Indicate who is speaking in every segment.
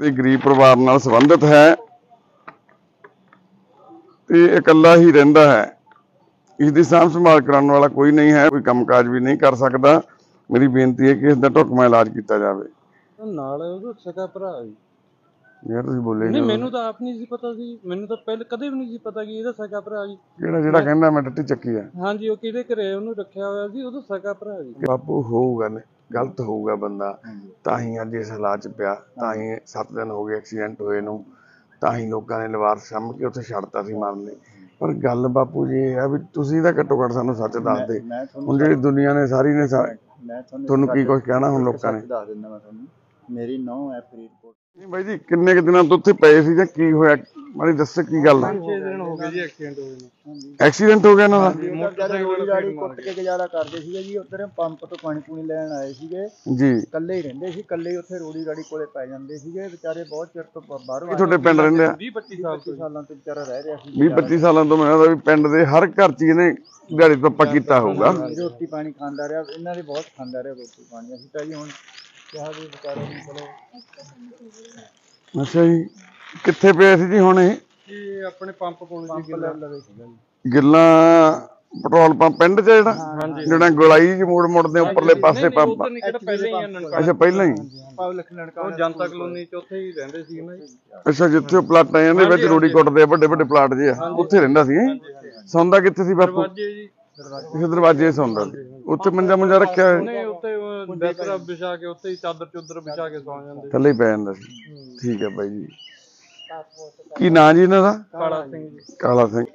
Speaker 1: ਤੇ ਗਰੀਬ ਪਰਿਵਾਰ ਨਾਲ ਸੰਬੰਧਿਤ ਹੈ ਤੇ ਇਕੱਲਾ ਹੀ ਰਹਿੰਦਾ ਹੈ। ਇਸ ਦੀ ਸਾਂਭ ਸੰਭਾਲ ਕਰਨ ਵਾਲਾ ਕੋਈ ਨਹੀਂ ਹੈ, ਕੋਈ ਕੰਮਕਾਜ ਵੀ ਨਹੀਂ ਕਰ ਸਕਦਾ। ਮੇਰੀ ਬੇਨਤੀ ਹੈ ਕਿ ਇਸ ਦਾ ਢੁਕਵਾਂ ਇਲਾਜ ਕੀਤਾ ਜਾਵੇ।
Speaker 2: ਨਾਲ ਉਹਦਾ ਸਕਾ ਭਰਾ ਜੀ।
Speaker 1: ਯਾਰ ਤੁਸੀਂ ਬੋਲੇ
Speaker 2: ਨਹੀਂ, ਮੈਨੂੰ ਤਾਂ ਆਪ ਨਹੀਂ ਸੀ ਪਤਾ ਸੀ, ਮੈਨੂੰ ਤਾਂ ਪਹਿਲੇ ਕਦੇ ਵੀ ਨਹੀਂ ਸੀ ਪਤਾ ਕਿ ਇਹਦਾ ਸਕਾ ਭਰਾ ਜੀ।
Speaker 1: ਜਿਹੜਾ ਕਹਿੰਦਾ ਮੈਂ ਟੱਟੀ ਚੱਕੀ ਆ,
Speaker 2: ਹਾਂਜੀ, ਉਹ ਕਿਹਦੇ ਘਰੇ ਉਹਨੂੰ ਰੱਖਿਆ ਹੋਇਆ ਸੀ, ਉਹਦਾ ਸਕਾ ਭਰਾ ਜੀ।
Speaker 1: ਬਾਪੂ ਹੋਊਗਾ ਨੇ ਗਲਤ ਹੋਊਗਾ ਬੰਦਾ, ਤਾਂ ਹੀ ਅੱਜ ਇਸ ਹਾਲਾਤ 'ਚ ਪਿਆ, ਤਾਂ ਹੀ 7 ਦਿਨ ਹੋ ਗਏ ਐਕਸੀਡੈਂਟ ਹੋਏ ਨੂੰ, ਤਾਂ ਹੀ ਲੋਕਾਂ ਨੇ ਲਵਾਰਸ ਸਮਝ ਕੇ ਉੱਥੇ ਛੱਡਤਾ ਸੀ ਮਾਰਨ ਲਈ। ਪਰ ਗੱਲ ਬਾਪੂ ਜੀ ਇਹ ਆ ਵੀ ਤੁਸੀਂ ਤਾਂ ਘੱਟੋ ਘੱਟ ਸਾਨੂੰ ਸੱਚ ਦੱਸ ਦੇ। ਹੁਣ ਜਿਹੜੀ ਦੁਨੀਆ ਨੇ ਸਾਰੀ ਨੇ ਤੁਹਾਨੂੰ ਕੀ ਕੁਝ ਕਹਿਣਾ ਹੁਣ ਲੋਕਾਂ ਨੇ।
Speaker 3: ਦੱਸ ਦਿੰਦਾ ਮੈਂ ਤੁਹਾਨੂੰ, ਮੇਰੀ ਨੌਂ ਹੈ ਫਰੀਦਕੋਟ।
Speaker 1: ਨਹੀਂ ਬਾਈ ਜੀ, ਕਿੰਨੇ ਕੁ ਦਿਨਾਂ ਤੋਂ ਉੱਥੇ ਪਏ ਸੀ ਜਾਂ ਕੀ ਹੋਇਆ, ਮਾੜੀ ਦੱਸੋ ਕੀ ਗੱਲ ਆ।
Speaker 2: 6 ਦਿਨ ਹੋ ਗਏ ਜੀ ਐਕਸੀਡੈਂਟ ਹੋਏ ਨੂੰ।
Speaker 1: ਐਕਸੀਡੈਂਟ ਹੋ ਗਿਆ ਇਹਨਾਂ ਦਾ?
Speaker 3: ਰੋੜੀ ਰਾੜੀ ਕੁੱਟ ਕੇ ਗੁਜ਼ਾਰਾ ਕਰਦੇ ਸੀਗੇ ਜੀ। ਉੱਧਰ ਪੰਪ ਤੋਂ ਪਾਣੀ ਪੂਣੀ ਲੈਣ ਆਏ ਸੀਗੇ
Speaker 1: ਜੀ,
Speaker 3: ਇਕੱਲੇ ਹੀ ਰਹਿੰਦੇ ਸੀ, ਇਕੱਲੇ ਹੀ ਉੱਥੇ ਰੋੜੀ ਰਾੜੀ ਕੋਲੇ ਪੈ ਜਾਂਦੇ ਸੀਗੇ ਵਿਚਾਰੇ। ਬਹੁਤ ਚਿਰ ਤੋਂ ਬਾਹਰੋਂ
Speaker 1: ਤੁਹਾਡੇ ਪਿੰਡ ਰਹਿੰਦੇ ਆ?
Speaker 2: 20-25
Speaker 3: ਸਾਲਾਂ ਤੋਂ ਵਿਚਾਰਾ ਰਹਿ ਰਿਹਾ ਸੀ।
Speaker 1: 20-25 ਸਾਲਾਂ ਤੋਂ ਮੈਨੂੰ ਲੱਗਦਾ ਵੀ ਪਿੰਡ ਦੇ ਹਰ ਘਰ 'ਚ ਇਹਨੇ ਦਿਹਾੜੀ ਪੱਪਾ ਕੀਤਾ ਹੋਊਗਾ।
Speaker 3: ਰੋਟੀ ਪਾਣੀ ਖਾਂਦਾ ਰਿਹਾ, ਇਹਨਾਂ ਦੇ ਬਹੁਤ ਖਾਂਦਾ ਰਿਹਾ ਰੋਟੀ ਪਾਣੀ। ਅਸੀਂ ਤਾਂ ਜੀ ਹੁਣ ਕਿਹਾ ਵੀ ਵਿਚਾਰੇ ਨੂੰ ਚਲੋ।
Speaker 1: ਅੱਛਾ ਜੀ, ਕਿੱਥੇ ਪਏ ਸੀ ਜੀ ਹੁਣ ਇਹ?
Speaker 2: ਆਪਣੇ ਪੰਪ ਕੋਲ
Speaker 3: ਲਵੇ ਸੀਗਾ ਜੀ।
Speaker 1: ਗਿੱਲਾਂ ਪੈਟਰੋਲ ਪੰਪ ਪਿੰਡ 'ਚ ਜਿਹੜਾ ਗੁਲਾਈ ਜੀ ਮੋੜ ਮੁੜਦੇ ਉੱਪਰਲੇ ਪਾਸੇ ਪੰਪ? ਅੱਛਾ, ਪਹਿਲਾਂ ਹੀ
Speaker 2: ਉਹ ਜਨਤਾ ਕਲੋਨੀ 'ਚ ਉੱਥੇ ਹੀ ਰਹਿੰਦੇ ਸੀ ਨਾ ਜੀ।
Speaker 1: ਅੱਛਾ, ਜਿੱਥੇ ਪਲਾਟਾਂ ਦੇ ਵਿੱਚ ਰੋੜੀ ਕੁੱਟਦੇ ਆ, ਵੱਡੇ ਵੱਡੇ ਪਲਾਟ ਜੇ ਆ, ਉੱਥੇ ਰਹਿੰਦਾ ਸੀ। ਸੌਂਦਾ ਕਿੱਥੇ ਸੀ ਬਾਪੂ? ਇਸ ਦਰਵਾਜ਼ੇ ਸੌਂਦਾ ਸੀ। ਉੱਥੇ ਮੰਜਾ ਮੁੰਜਾ ਰੱਖਿਆ ਹੋਇਆ?
Speaker 2: ਉੱਤੇ ਬਿਸਤਰਾ ਵਿਛਾ ਕੇ ਉੱਤੇ ਹੀ ਚਾਦਰ ਚੁੱਦਰ ਵਿਛਾ ਕੇ ਸੌਂ ਜਾਂਦੇ,
Speaker 1: ਥੱਲੇ ਹੀ ਪੈ ਜਾਂਦਾ ਸੀ। ਠੀਕ ਹੈ ਬਾਈ ਜੀ। ਕੀ ਨਾਂ ਜੀ ਇਹਨਾਂ ਦਾ?
Speaker 2: ਕਾਲਾ ਸਿੰਘ ਜੀ।
Speaker 1: ਕਾਲਾ ਸਿੰਘ।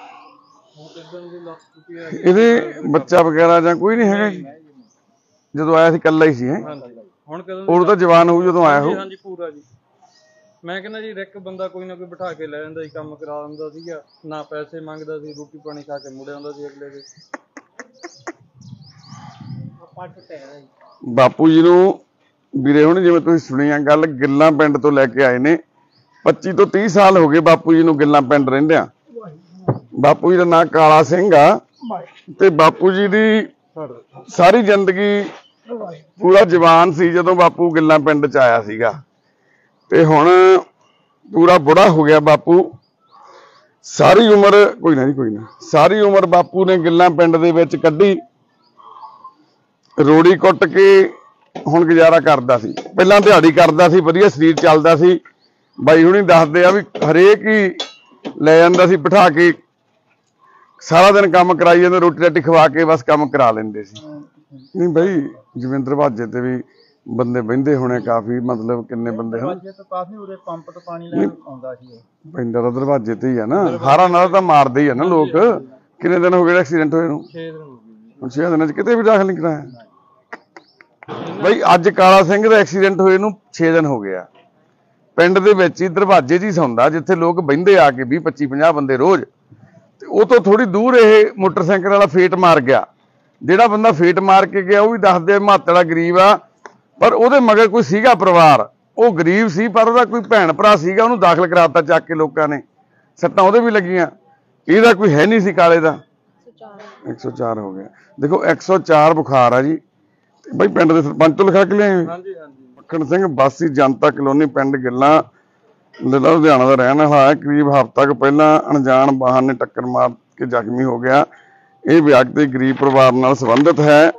Speaker 1: ਇਹਦੇ ਬੱਚਾ ਵਗੈਰਾ ਜਾਂ ਕੋਈ ਨਹੀਂ ਹੈਗਾ ਜੀ? ਜਦੋਂ ਆਇਆ ਸੀ ਇਕੱਲਾ ਹੀ ਸੀ?
Speaker 2: ਹੁਣ
Speaker 1: ਉਹ ਤਾਂ ਜਵਾਨ ਹੋਊ ਜਦੋਂ ਆਇਆ ਹੋਊ।
Speaker 2: ਹਾਂਜੀ ਪੂਰਾ ਜੀ। ਮੈਂ ਕਹਿੰਦਾ ਜੀ ਇੱਕ ਬੰਦਾ ਕੋਈ ਨਾ ਕੋਈ ਬਿਠਾ ਕੇ ਲੈ ਜਾਂਦਾ ਸੀ, ਕੰਮ ਕਰਾ ਦਿੰਦਾ ਸੀਗਾ, ਨਾ ਪੈਸੇ ਮੰਗਦਾ ਸੀ, ਰੋਟੀ ਪਾਣੀ ਖਾ ਕੇ ਮੁੜ ਆਉਂਦਾ ਸੀ ਅਗਲੇ ਦੇ।
Speaker 1: ਬਾਪੂ ਜੀ ਨੂੰ ਵੀਰੇ ਹੁਣ ਜਿਵੇਂ ਤੁਸੀਂ ਸੁਣੀਆਂ ਗੱਲ, ਗਿੱਲਾਂ ਪਿੰਡ ਤੋਂ ਲੈ ਕੇ ਆਏ ਨੇ। 25 ਤੋਂ 30 ਸਾਲ ਹੋ ਗਏ ਬਾਪੂ ਜੀ ਨੂੰ ਗਿੱਲਾਂ ਪਿੰਡ ਰਹਿੰਦਿਆਂ। ਬਾਪੂ ਜੀ ਦਾ ਨਾਂ ਕਾਲਾ ਸਿੰਘ ਆ ਤੇ ਬਾਪੂ ਜੀ ਦੀ ਸਾਰੀ ਜ਼ਿੰਦਗੀ ਪੂਰਾ ਜਵਾਨ ਸੀ ਜਦੋਂ ਬਾਪੂ ਗਿੱਲਾਂ ਪਿੰਡ 'ਚ ਆਇਆ ਸੀਗਾ, ਤੇ ਹੁਣ ਪੂਰਾ ਬੁੜਾ ਹੋ ਗਿਆ ਬਾਪੂ। ਸਾਰੀ ਉਮਰ ਕੋਈ ਨਾ ਜੀ, ਕੋਈ ਨਾ, ਸਾਰੀ ਉਮਰ ਬਾਪੂ ਨੇ ਗਿੱਲਾਂ ਪਿੰਡ ਦੇ ਵਿੱਚ ਕੱਢੀ, ਰੋੜੀ ਕੁੱਟ ਕੇ ਹੁਣ ਗੁਜ਼ਾਰਾ ਕਰਦਾ ਸੀ। ਪਹਿਲਾਂ ਦਿਹਾੜੀ ਕਰਦਾ ਸੀ, ਵਧੀਆ ਸਰੀਰ ਚੱਲਦਾ ਸੀ। ਬਾਈ ਹੁਣੀ ਦੱਸਦੇ ਆ ਵੀ ਹਰੇਕ ਹੀ ਲੈ ਜਾਂਦਾ ਸੀ ਬਿਠਾ ਕੇ, ਸਾਰਾ ਦਿਨ ਕੰਮ ਕਰਾਈ ਜਾਂਦੇ, ਰੋਟੀ ਰਾਟੀ ਖਵਾ ਕੇ ਬਸ ਕੰਮ ਕਰਾ ਲੈਂਦੇ ਸੀ। ਨਹੀਂ ਬਾਈ, ਜਿਵੇਂ ਦਰਵਾਜ਼ੇ ਤੇ ਵੀ ਬੰਦੇ ਬਹਿੰਦੇ ਹੋਣੇ ਕਾਫੀ, ਮਤਲਬ ਕਿੰਨੇ ਬੰਦੇ ਹਨ?
Speaker 3: ਕਾਫੀ ਉਰੇ ਪੰਪ ਤੋਂ ਪਾਣੀ ਲੈਣ ਆਉਂਦਾ ਸੀ।
Speaker 1: ਪੈਂਦਾ ਤਾਂ ਦਰਵਾਜ਼ੇ ਤੇ ਹੀ ਆ ਨਾ, ਹਾਰਾਂ ਨਾਲ ਤਾਂ ਮਾਰਦੇ ਹੀ ਆ ਨਾ ਲੋਕ। ਕਿੰਨੇ ਦਿਨ ਹੋ ਗਏ ਐਕਸੀਡੈਂਟ ਹੋਏ ਨੂੰ?
Speaker 2: 6 ਦਿਨ ਹੋ ਗਏ।
Speaker 1: ਹੁਣ 6 ਦਿਨਾਂ 'ਚ ਕਿਤੇ ਵੀ ਦਾਖਲ ਨਹੀਂ ਕਰਾਇਆ ਬਾਈ। ਅੱਜ ਕਾਲਾ ਸਿੰਘ ਦਾ ਐਕਸੀਡੈਂਟ ਹੋਏ ਨੂੰ 6 ਦਿਨ ਹੋ ਗਿਆ। ਪਿੰਡ ਦੇ ਵਿੱਚ ਹੀ ਦਰਵਾਜ਼ੇ 'ਚ ਹੀ ਸੌਂਦਾ, ਜਿੱਥੇ ਲੋਕ ਬਹਿੰਦੇ ਆ ਕੇ 20-25-50 ਬੰਦੇ ਰੋਜ਼। ਤੇ ਉਹ ਤੋਂ ਥੋੜੀ ਦੂਰ ਇਹ ਮੋਟਰਸਾਈਕਲ ਵਾਲਾ ਫੇਟ ਮਾਰ ਗਿਆ। ਜਿਹੜਾ ਬੰਦਾ ਫੇਟ ਮਾਰ ਕੇ ਗਿਆ ਉਹ ਵੀ ਦੱਸਦੇ ਮਾਤੜ ਵਾਲਾ ਗਰੀਬ ਆ, ਪਰ ਉਹਦੇ ਮਗਰ ਕੋਈ ਸੀਗਾ ਪਰਿਵਾਰ। ਉਹ ਗਰੀਬ ਸੀ ਪਰ ਉਹਦਾ ਕੋਈ ਭੈਣ ਭਰਾ ਸੀਗਾ, ਉਹਨੂੰ ਦਾਖਲ ਕਰਾਤਾ ਚੱਕ ਕੇ ਲੋਕਾਂ ਨੇ। ਸੱਟਾਂ ਉਹਦੇ ਵੀ ਲੱਗੀਆਂ, ਇਹਦਾ ਕੋਈ ਹੈ ਨਹੀਂ ਸੀ ਕਾਲੇ ਦਾ। 104 ਹੋ ਗਿਆ। ਦੇਖੋ 104 ਬੁਖਾਰ ਆ ਜੀ। ਬਾਈ ਪਿੰਡ ਦੇ ਸਰਪੰਚ ਤੋਂ ਲਿਖਾ ਕੇ ਲਿਆਏ?
Speaker 2: ਹਾਂਜੀ ਹਾਂਜੀ।
Speaker 1: ਮੱਖਣ ਸਿੰਘ ਵਾਸੀ ਜਨਤਾ ਕਲੋਨੀ ਪਿੰਡ ਗਿੱਲਾਂ ਲੁਧਿਆਣਾ ਦਾ ਰਹਿਣ ਵਾਲਾ ਹੈ। ਕਰੀਬ ਹਫ਼ਤਾ ਕੁ ਪਹਿਲਾਂ ਅਣਜਾਣ ਵਾਹਨ ਨੇ ਟੱਕਰ ਮਾਰ ਕੇ ਜ਼ਖਮੀ ਹੋ ਗਿਆ। ਇਹ ਵਿਅਕਤੀ ਗਰੀਬ ਪਰਿਵਾਰ ਨਾਲ ਸੰਬੰਧਿਤ ਹੈ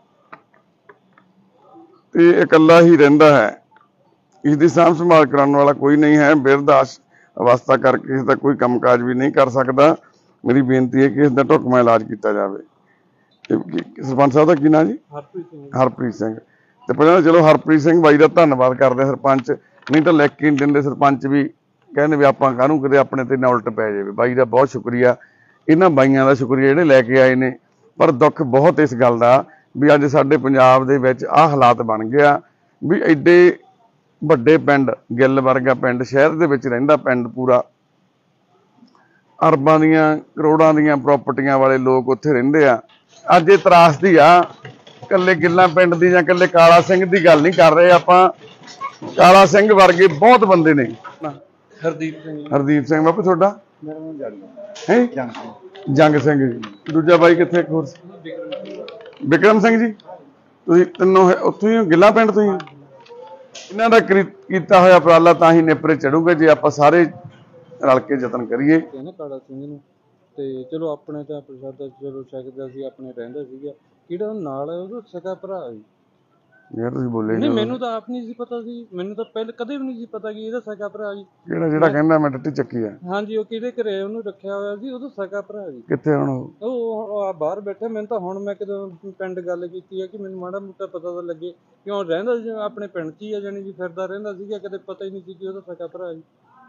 Speaker 1: ਤੇ ਇਕੱਲਾ ਹੀ ਰਹਿੰਦਾ ਹੈ। ਇਸ ਦੀ ਸਾਂਭ ਸੰਭਾਲ ਕਰਨ ਵਾਲਾ ਕੋਈ ਨਹੀਂ ਹੈ। ਬਿਰਧ ਅਵਸਥਾ ਕਰਕੇ ਇਸ ਦਾ ਕੋਈ ਕੰਮਕਾਜ ਵੀ ਨਹੀਂ ਕਰ ਸਕਦਾ। ਮੇਰੀ ਬੇਨਤੀ ਹੈ ਕਿ ਇਸ ਦਾ ਢੁਕਵਾਂ ਇਲਾਜ ਕੀਤਾ ਜਾਵੇ। ਸਰਪੰਚ ਸਾਹਿਬ ਦਾ ਕੀ ਨਾਂ ਜੀ? ਹਰਪ੍ਰੀਤ ਸਿੰਘ। ਤੇ ਪਹਿਲਾਂ ਚਲੋ ਹਰਪ੍ਰੀਤ ਸਿੰਘ ਬਾਈ ਦਾ ਧੰਨਵਾਦ ਕਰਦੇ ਸਰਪੰਚ, ਨਹੀਂ ਤਾਂ ਲਿਖ ਕੇ ਨਹੀਂ ਦਿੰਦੇ ਸਰਪੰਚ ਵੀ, ਕਹਿੰਦੇ ਵੀ ਆਪਾਂ ਕਾਹਨੂੰ ਕਿਤੇ ਆਪਣੇ ਤੇ ਨਾ ਉਲਟ ਪੈ ਜਾਵੇ। ਬਾਈ ਦਾ ਬਹੁਤ ਸ਼ੁਕਰੀਆ, ਇਹਨਾਂ ਬਾਈਆਂ ਦਾ ਸ਼ੁਕਰੀਆ ਜਿਹੜੇ ਲੈ ਕੇ ਆਏ ਨੇ। ਪਰ ਦੁੱਖ ਬਹੁਤ ਇਸ ਗੱਲ ਦਾ ਵੀ ਅੱਜ ਸਾਡੇ ਪੰਜਾਬ ਦੇ ਵਿੱਚ ਆਹ ਹਾਲਾਤ ਬਣ ਗਿਆ ਵੀ ਐਡੇ ਵੱਡੇ ਪਿੰਡ, ਗਿੱਲ ਵਰਗਾ ਪਿੰਡ, ਸ਼ਹਿਰ ਦੇ ਵਿੱਚ ਰਹਿੰਦਾ ਪਿੰਡ, ਪੂਰਾ ਅਰਬਾਂ ਦੀਆਂ ਕਰੋੜਾਂ ਦੀਆਂ ਪ੍ਰਾਪਰਟੀਆਂ ਵਾਲੇ ਲੋਕ ਉੱਥੇ ਰਹਿੰਦੇ ਆ। ਅੱਜ ਇਹ ਤਰਾਸਦੀ ਆ। ਇਕੱਲੇ ਗਿੱਲਾਂ ਪਿੰਡ ਦੀ ਜਾਂ ਇਕੱਲੇ ਕਾਲਾ ਸਿੰਘ ਦੀ ਗੱਲ ਨਹੀਂ ਕਰ ਰਹੇ ਆਪਾਂ, ਕਾਲਾ ਸਿੰਘ ਵਰਗੇ ਬਹੁਤ ਬੰਦੇ ਨੇ। ਹਰਦੀਪ ਸਿੰਘ ਬਾਪੂ ਤੁਹਾਡਾ? ਹੈ ਜੰਗ ਸਿੰਘ ਜੀ। ਦੂਜਾ ਬਾਈ ਕਿੱਥੇ? ਇੱਕ ਹੋਰ ਵਿਕਰਮ ਸਿੰਘ ਜੀ। ਤੁਸੀਂ ਤਿੰਨੋਂ ਉੱਥੋਂ ਹੀ ਗਿੱਲਾਂ ਪਿੰਡ ਤੋਂ ਹੀ? ਇਹਨਾਂ ਦਾ ਕੀਤਾ ਹੋਇਆ ਉਪਰਾਲਾ ਤਾਂ ਹੀ ਨੇਪਰੇ ਚੜੂਗਾ ਜੇ ਆਪਾਂ ਸਾਰੇ ਰਲ ਕੇ ਯਤਨ ਕਰੀਏ।
Speaker 2: ਤੇ ਨਾ ਕਾਲਾ ਸਿੰਘ ਨੂੰ ਤੇ ਚਲੋ ਆਪਣੇ ਤਾਂ ਪ੍ਰਸ਼ਾਦਾ ਚਲੋ ਛਕਦਾ ਸੀ, ਆਪਣੇ ਰਹਿੰਦਾ ਸੀਗਾ। ਕਿਹੜਾ ਨਾਲ ਹੈ ਉਹਦਾ ਸਕਾ ਭਰਾ ਜੀ।
Speaker 1: ਯਾਰ ਤੁਸੀਂ ਬੋਲੇ
Speaker 2: ਨਹੀਂ, ਮੈਨੂੰ ਤਾਂ ਆਪ ਨਹੀਂ ਸੀ ਪਤਾ ਸੀ, ਮੈਨੂੰ ਤਾਂ ਪਹਿਲੇ ਕਦੇ ਵੀ ਨਹੀਂ ਸੀ ਪਤਾ ਕਿ ਇਹਦਾ ਸਕਾ ਭਰਾ ਜੀ।
Speaker 1: ਜਿਹੜਾ ਕਹਿੰਦਾ ਮੈਂ ਟੱਟੀ ਚੱਕੀ ਆ? ਹਾਂਜੀ,
Speaker 2: ਉਹ ਕਿਹਦੇ ਘਰੇ ਉਹਨੂੰ ਰੱਖਿਆ ਹੋਇਆ ਸੀ, ਉਹਦਾ ਸਕਾ ਭਰਾ ਜੀ।
Speaker 1: ਕਿੱਥੇ ਹੁਣ
Speaker 2: ਉਹ ਬਾਹਰ ਬੈਠੇ। ਮੈਨੂੰ ਤਾਂ ਹੁਣ ਮੈਂ ਕਦੋਂ ਪਿੰਡ ਗੱਲ ਕੀਤੀ ਆ ਕਿ ਮੈਨੂੰ ਮਾੜਾ ਮੋਟਾ ਪਤਾ ਤਾਂ ਲੱਗੇ, ਕਿਉਂ ਰਹਿੰਦਾ ਸੀ ਆਪਣੇ ਪਿੰਡ 'ਚ ਹੀ ਆ, ਜਾਣੀ ਕਿ ਫਿਰਦਾ ਰਹਿੰਦਾ ਸੀਗਾ, ਕਦੇ ਪਤਾ ਹੀ ਨਹੀਂ ਸੀ ਕਿ ਉਹਦਾ ਸਕਾ ਭਰਾ ਜੀ।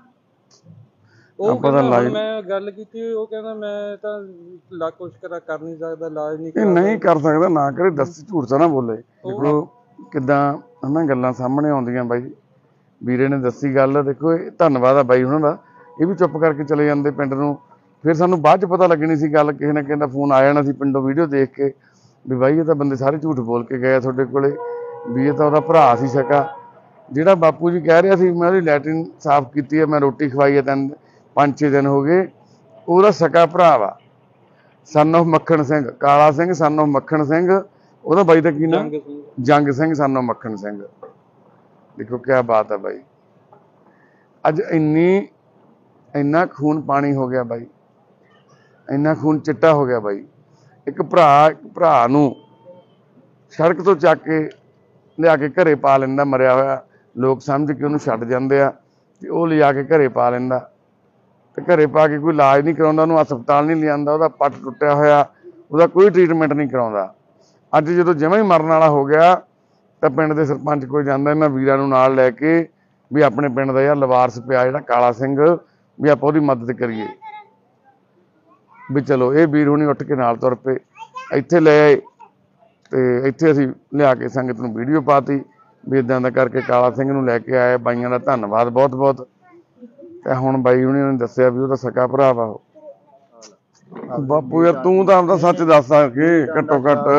Speaker 2: ਉਹ ਕਹਿੰਦਾ ਮੈਂ ਗੱਲ ਕੀਤੀ, ਉਹ ਕਹਿੰਦਾ ਮੈਂ ਤਾਂ ਲੱਖ ਕੁਛ ਕਰ ਨਹੀਂ ਸਕਦਾ, ਇਲਾਜ ਨਹੀਂ
Speaker 1: ਕਰ ਸਕਦਾ, ਨਾ ਕਰੇ, ਦੱਸ ਝੂਠ ਤਾਂ ਨਾ ਬੋਲੇ। ਦੇਖੋ ਕਿੱਦਾਂ ਹਨਾ ਗੱਲਾਂ ਸਾਹਮਣੇ ਆਉਂਦੀਆਂ ਬਾਈ। ਵੀਰੇ ਨੇ ਦੱਸੀ ਗੱਲ, ਦੇਖੋ ਇਹ ਧੰਨਵਾਦ ਆ ਬਾਈ ਉਹਨਾਂ ਦਾ। ਇਹ ਵੀ ਚੁੱਪ ਕਰਕੇ ਚਲੇ ਜਾਂਦੇ ਪਿੰਡ ਨੂੰ, ਫਿਰ ਸਾਨੂੰ ਬਾਅਦ ਚ ਪਤਾ ਲੱਗਣੀ ਸੀ ਗੱਲ, ਕਿਸੇ ਨਾ ਕਿਸੇ ਦਾ ਫੋਨ ਆ ਜਾਣਾ ਸੀ ਪਿੰਡੋਂ ਵੀਡੀਓ ਦੇਖ ਕੇ ਵੀ ਬਾਈ ਇਹ ਤਾਂ ਬੰਦੇ ਸਾਰੇ ਝੂਠ ਬੋਲ ਕੇ ਗਏ ਤੁਹਾਡੇ ਕੋਲੇ, ਵੀ ਇਹ ਤਾਂ ਉਹਦਾ ਭਰਾ ਸੀ ਸਕਾ। ਜਿਹੜਾ ਬਾਪੂ ਜੀ ਕਹਿ ਰਿਹਾ ਸੀ ਮੈਂ ਉਹਦੀ ਲੈਟਰਿਨ ਸਾਫ਼ ਕੀਤੀ ਹੈ, ਮੈਂ ਰੋਟੀ ਖਵਾਈ ਹੈ, 5-6 ਦਿਨ ਹੋ ਗਏ, ਉਹਦਾ ਸਕਾ ਭਰਾ ਵਾ। ਸਨ ਆਫ ਮੱਖਣ ਸਿੰਘ, ਕਾਲਾ ਸਿੰਘ ਸਨ ਆਫ ਮੱਖਣ ਸਿੰਘ, ਉਹਦਾ ਬਾਈ ਦਾ ਕੀ ਨਾਮ? Jang Singh son of Makhan Singh. ਦੇਖੋ ਕਿਆ ਬਾਤ ਹੈ ਬਾਈ, ਅੱਜ ਇੰਨਾ ਖੂਨ ਪਾਣੀ ਹੋ ਗਿਆ ਬਾਈ, ਇੰਨਾ ਖੂਨ ਚਿੱਟਾ ਹੋ ਗਿਆ ਬਾਈ। ਇੱਕ ਭਰਾ ਨੂੰ ਸੜਕ ਤੋਂ ਚੱਕ ਕੇ ਲਿਆ ਕੇ ਘਰੇ ਪਾ ਲੈਂਦਾ ਮਰਿਆ ਹੋਇਆ, ਲੋਕ ਸਮਝ ਕੇ ਉਹਨੂੰ ਛੱਡ ਜਾਂਦੇ ਆ, ਤੇ ਉਹ ਲਿਜਾ ਕੇ ਘਰੇ ਪਾ ਲੈਂਦਾ, ਤੇ ਘਰੇ ਪਾ ਕੇ ਕੋਈ ਇਲਾਜ ਨਹੀਂ ਕਰਾਉਂਦਾ, ਉਹਨੂੰ ਹਸਪਤਾਲ ਨਹੀਂ ਲਿਆਂਦਾ, ਉਹਦਾ ਪੱਟ ਟੁੱਟਿਆ ਹੋਇਆ, ਉਹਦਾ ਕੋਈ ਟ੍ਰੀਟਮੈਂਟ ਨਹੀਂ ਕਰਾਉਂਦਾ। ਅੱਜ ਜਦੋਂ ਜਮਾਂ ਹੀ ਮਰਨ ਵਾਲਾ ਹੋ ਗਿਆ ਤਾਂ ਪਿੰਡ ਦੇ ਸਰਪੰਚ ਕੋਲ ਜਾਂਦਾ ਇਹਨਾਂ ਵੀਰਾਂ ਨੂੰ ਨਾਲ ਲੈ ਕੇ ਵੀ ਆਪਣੇ ਪਿੰਡ ਦਾ ਯਾਰ ਲਵਾਰਸ ਪਿਆ ਜਿਹੜਾ ਕਾਲਾ ਸਿੰਘ, ਵੀ ਆਪਾਂ ਉਹਦੀ ਮਦਦ ਕਰੀਏ। ਵੀ ਚਲੋ ਇਹ ਵੀਰ ਹੁਣੀ ਉੱਠ ਕੇ ਨਾਲ ਤੁਰ ਪਏ, ਇੱਥੇ ਲੈ ਆਏ, ਤੇ ਇੱਥੇ ਅਸੀਂ ਲਿਆ ਕੇ ਸੰਗਤ ਨੂੰ ਵੀਡੀਓ ਪਾਤੀ ਵੀ ਇਦਾਂ ਦਾ ਕਰਕੇ ਕਾਲਾ ਸਿੰਘ ਨੂੰ ਲੈ ਕੇ ਆਏ। ਬਾਈਆਂ ਦਾ ਧੰਨਵਾਦ ਬਹੁਤ ਬਹੁਤ। ਤੇ ਹੁਣ ਬਾਈ ਹੁਣੀ ਨੇ ਦੱਸਿਆ ਵੀ ਉਹਦਾ ਸਕਾ ਭਰਾ ਵਾ ਉਹ। ਬਾਪੂ ਯਾਰ ਤੂੰ ਤਾਂ ਆਪਦਾ ਸੱਚ ਦੱਸ ਕੇ ਘੱਟੋ ਘੱਟ।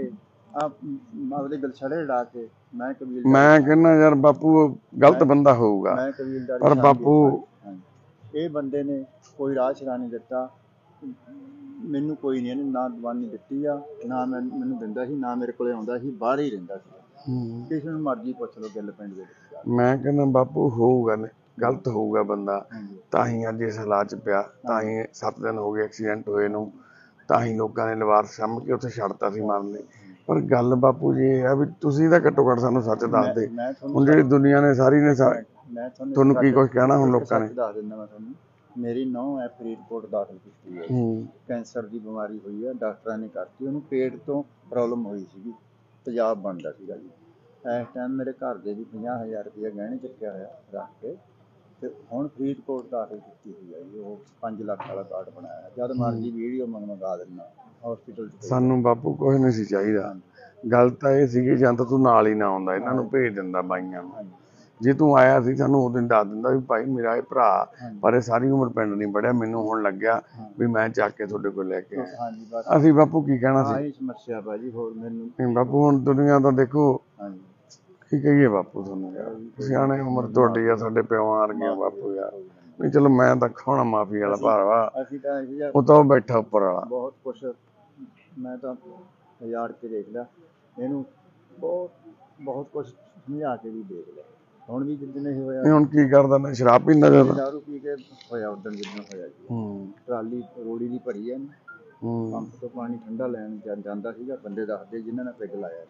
Speaker 1: ਮੈਂ ਕਹਿੰਦਾ ਯਾਰ ਬਾਪੂ ਗਲਤ ਬੰਦਾ ਹੋਊਗਾ, ਪਰ ਬਾਪੂ
Speaker 3: ਇਹ ਬੰਦੇ ਨੇ ਕੋਈ ਰਾਹ ਛੜਾ ਨਹੀਂ ਦਿੱਤਾ ਮੈਨੂੰ, ਕੋਈ ਨਹੀਂ, ਇਹਨੇ ਨਾ ਦਵਾਨੀ ਦਿੱਤੀ ਆ, ਨਾ ਮੈਨੂੰ ਦਿੰਦਾ ਸੀ, ਨਾ ਮੇਰੇ ਕੋਲੇ ਆਉਂਦਾ ਸੀ, ਬਾਹਰ ਹੀ ਰਹਿੰਦਾ ਸੀ। ਕਿਸੇ ਨੂੰ ਮਰਜ਼ੀ ਪੁੱਛ ਲਓ ਗਿੱਲ ਪਿੰਡ ਦੇ ਵਿੱਚ। ਮੈਂ
Speaker 1: ਕਹਿੰਦਾ ਬਾਪੂ ਹੋਊਗਾ, ਗਲਤ ਹੋਊਗਾ ਬੰਦਾ, ਤਾਂ ਹੀ ਅੱਜ ਇਸ ਹਾਲਾਤ 'ਚ ਪਿਆ, ਤਾਂ ਹੀ 7 ਦਿਨ ਹੋ ਗਏ ਐਕਸੀਡੈਂਟ ਹੋਏ ਨੂੰ, ਤਾਂ ਹੀ ਲੋਕਾਂ ਨੇ ਲਵਾਰਸ ਸਾਂਭ ਕੇ ਉੱਥੇ ਛੱਡਤਾ ਸੀ ਮਾਰਨ ਲਈ। ਪਰ ਗੱਲ ਬਾਪੂ ਜੀ ਇਹ ਆ ਵੀ ਤੁਸੀਂ ਤਾਂ ਘੱਟੋ ਘੱਟ ਸਾਨੂੰ ਸੱਚ ਦੱਸ ਦੇ। ਹੁਣ ਜਿਹੜੀ ਦੁਨੀਆ ਨੇ ਸਾਰੀ ਨੇ ਤੁਹਾਨੂੰ ਕੀ ਕੁਝ ਕਹਿਣਾ ਹੁਣ ਲੋਕਾਂ ਨੇ?
Speaker 3: ਦੱਸ ਦਿੰਦਾ ਮੈਂ ਤੁਹਾਨੂੰ, ਮੇਰੀ ਨੂੰਹ ਹੈ ਫਰੀਦਕੋਟ ਦਾਖਲ ਕੀਤੀ ਹੈ, ਕੈਂਸਰ ਦੀ ਬਿਮਾਰੀ ਹੋਈ ਹੈ, ਡਾਕਟਰਾਂ ਨੇ ਕਰਤੀ, ਉਹਨੂੰ ਪੇਟ ਤੋਂ ਪ੍ਰੋਬਲਮ ਹੋਈ ਸੀਗੀ, ਤੇਜ਼ਾਬ ਬਣਦਾ ਸੀਗਾ ਜੀ। ਇਸ ਟਾਈਮ ਮੇਰੇ ਘਰ ਦੇ ਵੀ 50,000 ਰੁਪਇਆ ਗਹਿਣੇ ਚੱਕਿਆ ਹੋਇਆ ਰੱਖ ਕੇ, ਤੇ ਹੁਣ ਫਰੀਦਕੋਟ ਦਾਖਲ ਕੀਤੀ ਹੋਈ ਹੈ ਜੀ। ਉਹ 5 ਲੱਖ ਵਾਲਾ ਕਾਰਡ ਬਣਾਇਆ, ਜਦ ਮਰਜ਼ੀ ਵੀਡੀਓ ਮੰਗਾ ਦਿੰਦਾ ਹਸਪੀਟਲ 'ਚ।
Speaker 1: ਸਾਨੂੰ ਬਾਪੂ ਕੁਛ ਨਹੀਂ ਸੀ ਚਾਹੀਦਾ, ਗੱਲ ਤਾਂ ਇਹ ਸੀਗੀ ਜਾਂ ਤਾਂ ਤੂੰ ਨਾਲ ਹੀ ਨਾ ਆਉਂਦਾ, ਇਹਨਾਂ ਨੂੰ ਭੇਜ ਦਿੰਦਾ ਬਾਈਆਂ ਨੂੰ। ਜੇ ਤੂੰ ਆਇਆ ਸੀ ਸਾਨੂੰ ਉਦੋਂ ਦੱਸ ਦਿੰਦਾ ਵੀ ਭਾਈ ਮੇਰਾ ਇਹ ਭਰਾ, ਪਰ ਇਹ ਸਾਰੀ ਉਮਰ ਪਿੰਡ ਨਹੀਂ ਪੜਿਆ, ਮੈਨੂੰ ਹੁਣ ਲੱਗਿਆ ਵੀ ਮੈਂ ਚੱਕ ਕੇ ਤੁਹਾਡੇ ਕੋਲ ਲੈ ਕੇ ਆਇਆ। ਅਸੀਂ ਬਾਪੂ ਕੀ ਕਹਿਣਾ ਸੀ?
Speaker 3: ਸਮੱਸਿਆ ਭਾਜੀ ਹੋਰ ਮੈਨੂੰ
Speaker 1: ਬਾਪੂ ਹੁਣ ਦੁਨੀਆ ਤਾਂ ਦੇਖੋ ਕੀ ਕਹੀਏ ਬਾਪੂ ਤੁਹਾਨੂੰ ਯਾਰ, ਸਿਆਣੇ ਉਮਰ ਤੁਹਾਡੀ ਆ, ਸਾਡੇ ਪਿਓਾਂ ਵਰਗੀਆਂ ਬਾਪੂ ਯਾਰ। ਨਹੀਂ ਚਲੋ ਮੈਂ ਤਾਂ ਖਾਣਾ ਮਾਫੀ ਵਾਲਾ ਭਰਾਵਾ, ਉਹ ਤਾਂ ਉਹ ਬੈਠਾ ਉੱਪਰ ਵਾਲਾ।
Speaker 3: ਬਹੁਤ ਕੁਛ ਮੈਂ ਤਾਂ ਹਜ਼ਾਰ ਕੇ ਦੇਖ ਲਿਆ ਇਹਨੂੰ, ਬਹੁਤ ਕੁਛ ਸਮਝਾ ਕੇ ਵੀ ਦੇਖ ਲਿਆ। ਹੁਣ ਵੀ ਜਿੱਦਣ ਇਹ ਹੋਇਆ,
Speaker 1: ਹੁਣ ਕੀ ਕਰਦਾ ਮੈਂ ਸ਼ਰਾਬ ਪੀਂਦਾ ਜਾਂਦਾ,
Speaker 3: ਦਾਰੂ ਪੀ ਕੇ ਹੋਇਆ ਉਦੋਂ ਜਿੱਦਣ ਹੋਇਆ ਜੀ। ਟਰਾਲੀ ਰੋੜੀ ਦੀ ਭਰੀ ਹੈ, ਪੰਪ ਤੋਂ ਪਾਣੀ ਠੰਡਾ ਲੈਣ ਜਾਂਦਾ ਸੀਗਾ, ਬੰਦੇ ਦੱਸਦੇ ਜਿਨ੍ਹਾਂ ਨੇ ਪਿੱਗ ਲਾਇਆ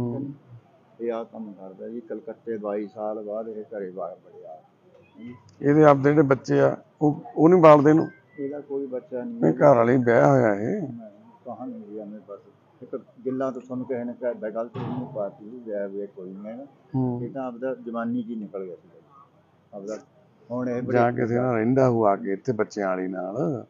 Speaker 3: ਇਹ ਆਹ ਕੰਮ ਕਰਦਾ ਜੀ। ਕਲਕੱਤੇ 22 ਸਾਲ ਬਾਅਦ ਇਹ ਘਰੇ ਵੜਿਆ।
Speaker 1: ਇਹਦੇ ਆਪਦੇ ਜਿਹੜੇ ਬੱਚੇ ਆ ਉਹ ਨਹੀਂ ਪਾਲਦੇ ਇਹਨੂੰ?
Speaker 3: ਇਹਦਾ ਕੋਈ ਬੱਚਾ ਨਹੀਂ,
Speaker 1: ਘਰ ਵਾਲੀ ਵਿਆਹ ਹੋਇਆ ਇਹ।
Speaker 3: ਕਹਾਣੀ ਐਵੇਂ ਬਸ ਇੱਕ ਗਿੱਲਾਂ ਤੋਂ ਤੁਹਾਨੂੰ ਕਿਸੇ ਨੇ ਕਹਿਦਾ ਗਲਤ ਨਹੀਂ ਪਾਤੀ, ਵਿਆਹ ਵੇ ਕੋਈ ਨਹੀਂ ਹੈਗਾ, ਇਹ ਤਾਂ ਆਪਦਾ ਜਵਾਨੀ ਜੀ ਨਿਕਲ ਗਿਆ ਸੀ ਆਪਦਾ। ਹੁਣ ਇਹ
Speaker 1: ਜਾਂ ਕਿਸੇ ਨਾਲ ਰਹਿੰਦਾ ਹੋਊ ਆ ਕੇ ਇੱਥੇ ਬੱਚਿਆਂ ਵਾਲੀ ਨਾਲ।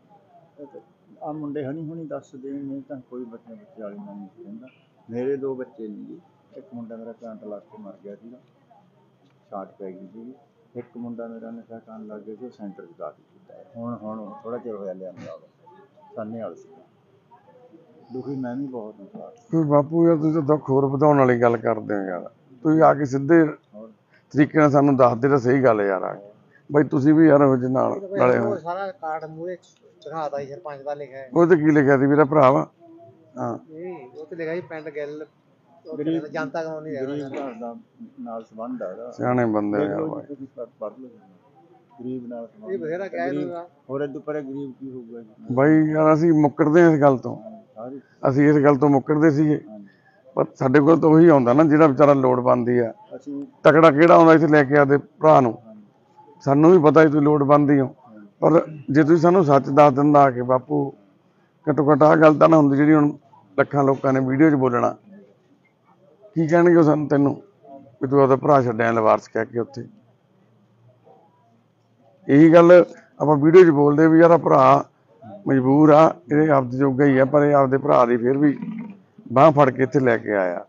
Speaker 3: ਆ ਮੁੰਡੇ ਹੁਣੀ ਦੱਸਦੇ ਨਹੀਂ ਤਾਂ ਕੋਈ ਬੱਚੇ ਵਾਲੀ ਨਾਲ ਨਹੀਂ ਰਹਿੰਦਾ। ਮੇਰੇ 2 ਬੱਚੇ ਨਹੀਂ, ਇੱਕ ਮੁੰਡਾ ਮੇਰਾ ਕਰੰਟ ਲੱਗ ਕੇ ਮਰ ਗਿਆ ਸੀਗਾ, ਸ਼ਾਰਟ ਪੈ ਗਈ ਸੀ। ਇੱਕ ਮੁੰਡਾ ਮੇਰਾ ਨਸ਼ਾ ਕਰਨ ਲੱਗ ਗਿਆ ਸੀ, ਸੈਂਟਰ 'ਚ ਦਾਖਲ ਕੀਤਾ। ਹੁਣ ਥੋੜਾ ਚਿਰ ਹੋਇਆ ਲਿਆਂਦਾ ਸਾਨੇ ਵਾਲ ਸੀ। ਦੁਖੀ ਮੈਂ ਵੀ ਬਹੁਤ ਹਾਂ ਬਾਪੂ ਯਾਰ, ਤੁਸੀਂ ਤਾਂ ਦੁੱਖ ਹੋਰ ਵਧਾਉਣ ਵਾਲੀ ਗੱਲ ਕਰਦੇ ਹੋ ਯਾਰ। ਤੁਸੀਂ ਆ ਕੇ ਸਿੱਧੇ ਤਰੀਕੇ ਨਾਲ ਸਾਨੂੰ ਦੱਸਦੇ ਤਾਂ ਸਹੀ ਗੱਲ ਯਾਰ। ਆ ਕੇ ਬਾਈ ਤੁਸੀਂ ਵੀ ਯਾਰ ਉਹ ਨਾਲ ਨਾਲੇ
Speaker 4: ਸਾਰਾ ਕਾਰਡ ਮੂਹਰੇ ਦਿਖਾਤਾ ਸੀ, ਸਰਪੰਚ ਦਾ ਲਿਖਿਆ ਹੈ।
Speaker 1: ਉਹ ਤੇ ਕੀ ਲਿਖਿਆ ਸੀ? ਮੇਰਾ ਭਰਾ ਵਾ। ਹਾਂ
Speaker 4: ਉਹ ਤੇ ਲਿਖਿਆ ਸੀ ਪਿੰਡ ਗਿੱਲ
Speaker 3: ਗਰੀਬ
Speaker 4: ਜਨਤਾ ਕਮਾਉਣ ਨਹੀਂ
Speaker 3: ਗਰੀਬ
Speaker 4: ਰਹਿਣਾ
Speaker 3: ਘਰ ਦਾ ਨਾਲ ਸੰਬੰਧ ਆ ਇਹਦਾ।
Speaker 1: ਸਿਆਣੇ ਬੰਦੇ
Speaker 3: ਦੇਖ
Speaker 1: ਆ
Speaker 3: ਲਓ
Speaker 1: ਬਾਈ।
Speaker 3: ਜੀ, ਤੁਸੀਂ ਪੜ੍ਹ ਲਓ ਜੀ। ਗਰੀਬ ਨਾਲ ਸੰਬੰਧ
Speaker 4: ਇਹ ਬਥੇਰਾ ਕਹਿ
Speaker 3: ਗਰੀਬ-
Speaker 4: ਦੂੰਗਾ
Speaker 3: ਹੋਰ ਇਹ ਤੋਂ ਪਰੇ ਗਰੀਬ ਕੀ ਹੋਊਗਾ ਜੀ?
Speaker 1: ਬਾਈ ਯਾਰ ਅਸੀਂ ਮੁੱਕਰਦੇ ਹਾਂ ਇਸ ਗੱਲ ਤੋਂ,
Speaker 3: ਸਾਰੇ
Speaker 1: ਅਸੀਂ ਇਸ ਗੱਲ ਤੋਂ ਮੁੱਕਰਦੇ ਸੀਗੇ,
Speaker 3: ਹਾਂਜੀ।
Speaker 1: ਪਰ ਸਾਡੇ ਕੋਲ ਤਾਂ ਉਹੀ ਆਉਂਦਾ ਨਾ ਜਿਹੜਾ ਵਿਚਾਰਾ ਲੋੜਵੰਦ ਆ।
Speaker 3: ਅਸੀਂ
Speaker 1: ਤਕੜਾ ਕਿਹੜਾ ਆਉਂਦਾ ਇੱਥੇ ਲੈ ਕੇ ਆਦੇ ਭਰਾ ਨੂੰ, ਸਾਨੂੰ ਵੀ ਪਤਾ ਤੁਸੀਂ ਲੋੜਵੰਦ ਹੀ ਹੋ, ਪਰ ਜੇ ਤੁਸੀਂ ਸਾਨੂੰ ਸੱਚ ਦੱਸ ਦਿੰਦਾ ਆ ਕੇ ਬਾਪੂ, ਘੱਟੋ ਘੱਟ ਆਹ ਗੱਲ ਤਾਂ ਨਾ ਹੁੰਦੀ ਜਿਹੜੀ ਹੁਣ ਲੱਖਾਂ ਲੋਕਾਂ ਨੇ ਵੀਡੀਓ 'ਚ ਬੋਲਣਾ। ਕੀ ਕਹਿਣਗੇ ਉਹ ਸਾਨੂੰ, ਤੈਨੂੰ ਵੀ ਤੂੰ ਆਪਦਾ ਭਰਾ ਛੱਡਿਆ ਲਵਾਰਸ ਕਹਿ ਕੇ ਉੱਥੇ। ਇਹੀ ਗੱਲ ਆਪਾਂ ਵੀਡੀਓ 'ਚ ਬੋਲਦੇ ਵੀ ਯਾਰ ਆਹ ਭਰਾ ਮਜਬੂਰ ਆ, ਇਹ ਆਪਦੇ ਜੋਗਾ ਹੀ ਆ, ਪਰ ਇਹ ਆਪਦੇ ਭਰਾ ਦੀ ਫਿਰ ਵੀ ਬਾਂਹ ਫੜ ਕੇ ਇੱਥੇ ਲੈ ਕੇ ਆਇਆ।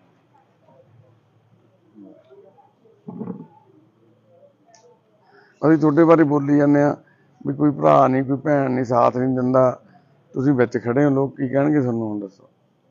Speaker 1: ਅਸੀਂ ਤੁਹਾਡੇ ਬਾਰੇ ਬੋਲੀ ਜਾਂਦੇ ਆ ਵੀ ਕੋਈ ਭਰਾ ਨਹੀਂ, ਕੋਈ ਭੈਣ ਨਹੀਂ, ਸਾਥ ਨਹੀਂ ਦਿੰਦਾ, ਤੁਸੀਂ ਵਿੱਚ ਖੜੇ ਹੋ, ਲੋਕ ਕੀ ਕਹਿਣਗੇ ਤੁਹਾਨੂੰ ਹੁਣ ਦੱਸੋ।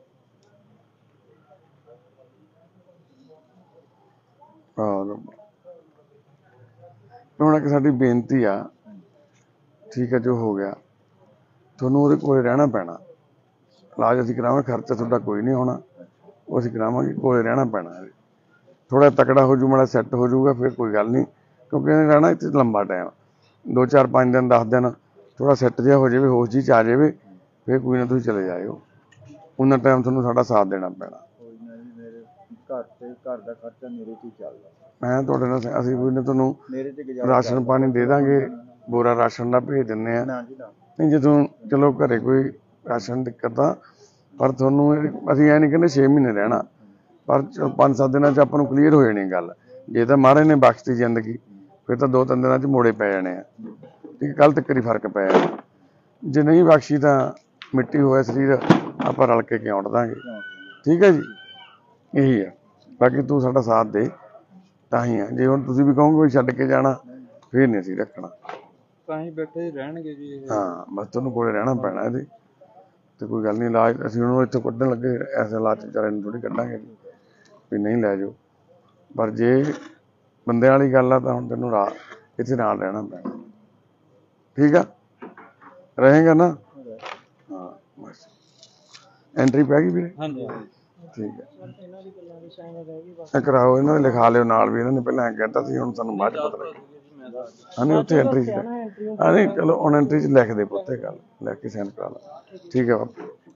Speaker 1: ਹੁਣ ਇੱਕ ਸਾਡੀ ਬੇਨਤੀ ਆ, ਠੀਕ ਹੈ ਜੋ ਹੋ ਗਿਆ, ਤੁਹਾਨੂੰ ਉਹਦੇ ਕੋਲੇ ਰਹਿਣਾ ਪੈਣਾ। ਇਲਾਜ ਅਸੀਂ ਕਰਾਵਾਂਗੇ, ਖਰਚਾ ਤੁਹਾਡਾ ਕੋਈ ਨਹੀਂ ਹੋਣਾ, ਉਹ ਅਸੀਂ ਕਰਾਵਾਂਗੇ, ਕੋਲੇ ਰਹਿਣਾ ਪੈਣਾ। ਥੋੜਾ ਤਕੜਾ ਹੋ ਜੂ, ਮਾੜਾ ਸੈੱਟ ਹੋ ਜਾਊਗਾ, ਫਿਰ ਕੋਈ ਗੱਲ ਨਹੀਂ, ਕਿਉਂਕਿ ਇਹਨੇ ਰਹਿਣਾ ਇੱਥੇ ਲੰਬਾ ਟਾਈਮ, 2 4 5 ਦਿਨ 10 ਦਿਨ, ਥੋੜਾ ਸੈੱਟ ਜਿਹਾ ਹੋ ਜਾਵੇ, ਹੋਸ਼ ਜੀ 'ਚ ਆ ਜਾਵੇ, ਫਿਰ ਕੋਈ ਨਾ ਤੁਸੀਂ ਚਲੇ ਜਾਇਓ। ਉਹਨਾਂ ਟਾਈਮ ਤੁਹਾਨੂੰ ਸਾਡਾ ਸਾਥ ਦੇਣਾ ਪੈਣਾ।
Speaker 3: ਕੋਈ ਨਾ ਜੀ, ਮੇਰੇ ਘਰ ਦਾ ਖਰਚਾ ਮੇਰੇ ਤੇ ਹੀ ਚੱਲਦਾ।
Speaker 1: ਮੈਂ ਤੁਹਾਡੇ ਨਾਲ ਅਸੀਂ ਕੋਈ ਨਾ ਤੁਹਾਨੂੰ
Speaker 3: ਮੇਰੇ ਤੇ ਗੁਜ਼ਾਰਾ
Speaker 1: ਰਾਸ਼ਨ ਪਾਣੀ ਦੇ ਦਾਂਗੇ, ਬੋਰਾ ਰਾਸ਼ਨ ਦਾ ਭੇਜ ਦਿੰਦੇ ਆ।
Speaker 3: ਨਾ ਜੀ ਨਾ।
Speaker 1: ਨਹੀਂ ਜੇ ਤੁਹਾਨੂੰ ਚਲੋ ਘਰੇ ਕੋਈ ਰਾਸ਼ਨ ਦਿੱਕਤ ਆ, ਪਰ ਤੁਹਾਨੂੰ ਅਸੀਂ ਐ ਨਹੀਂ ਕਹਿੰਦੇ 6 ਮਹੀਨੇ ਰਹਿਣਾ, ਪਰ 5-7 ਦਿਨਾਂ 'ਚ ਆਪਾਂ ਨੂੰ ਕਲੀਅਰ ਹੋ ਜਾਣੀ ਗੱਲ। ਜੇ ਤਾਂ ਮਹਾਰਾਜ ਨੇ ਬਖਸ਼ਤੀ ਜ਼ਿੰਦਗੀ, ਫਿਰ ਤਾਂ 2-3 ਦਿਨਾਂ 'ਚ ਮੋੜੇ ਪੈ ਜਾਣੇ ਆ, ਠੀਕ, ਕੱਲ੍ਹ ਤੱਕ ਹੀ ਫਰਕ ਪੈ ਜਾਣਾ। ਜੇ ਨਹੀਂ ਬਖਸ਼ੀ ਤਾਂ ਮਿੱਟੀ ਹੋਇਆ ਸਰੀਰ ਆਪਾਂ ਰਲ ਕੇ ਕਿਉਂ ਉੱਡ ਦਾਂਗੇ, ਠੀਕ ਹੈ ਜੀ। ਇਹੀ ਆ, ਬਾਕੀ ਤੂੰ ਸਾਡਾ ਸਾਥ ਦੇ ਤਾਂ ਹੀ ਆ। ਜੇ ਹੁਣ ਤੁਸੀਂ ਵੀ ਕਹੋਗੇ ਵੀ ਛੱਡ ਕੇ ਜਾਣਾ, ਫਿਰ ਨਹੀਂ ਅਸੀਂ ਰੱਖਣਾ।
Speaker 2: ਤਾਂ ਹੀ ਬੈਠੇ ਹੀ ਰਹਿਣਗੇ ਜੀ ਇਹ।
Speaker 1: ਹਾਂ ਬਸ ਤੁਹਾਨੂੰ ਕੋਲੇ ਰਹਿਣਾ ਪੈਣਾ ਇਹਦੇ, ਤੇ ਕੋਈ ਗੱਲ ਨਹੀਂ। ਇਲਾਜ ਅਸੀਂ ਉਹਨੂੰ ਇੱਥੋਂ ਕੱਢਣ ਲੱਗੇ, ਐਸੇ ਹਾਲਾਤ 'ਚ ਵਿਚਾਰੇ ਨੂੰ ਥੋੜ੍ਹੀ ਕੱਢਾਂਗੇ ਵੀ ਨਹੀਂ ਲੈ ਜਾਓ, ਪਰ ਜੇ ਬੰਦਿਆਂ ਵਾਲੀ ਗੱਲ ਆ ਤਾਂ ਹੁਣ ਤੈਨੂੰ ਇੱਥੇ ਨਾਲ ਰਹਿਣਾ ਪੈਣਾ, ਠੀਕ ਆ, ਰਹੇਗਾ ਨਾ। ਹਾਂ ਬਸ ਐਂਟਰੀ ਪੈ ਗਈ ਵੀਰੇ,
Speaker 2: ਹਾਂਜੀ
Speaker 1: ਠੀਕ ਹੈ। ਕਰਾਓ, ਇਹਨਾਂ ਦੇ ਲਿਖਾ ਲਿਓ ਨਾਲ ਵੀ, ਇਹਨਾਂ ਨੇ ਪਹਿਲਾਂ ਕਹਿਤਾ ਸੀ, ਹੁਣ ਸਾਨੂੰ ਬਾਅਦ 'ਚ ਪਤਾ ਲੱਗਿਆ। ਹਾਂ ਨਹੀਂ ਉੱਥੇ ਐਂਟਰੀ 'ਚ, ਹਾਂ ਨਹੀਂ ਚਲੋ ਹੁਣ ਐਂਟਰੀ 'ਚ ਲਿਖ ਦੇ ਪੁੱਤੇ, ਗੱਲ ਲੈ ਕੇ ਸਾਈਨ ਕਰਾ ਲਾ, ਠੀਕ ਹੈ ਬਾਪੂ।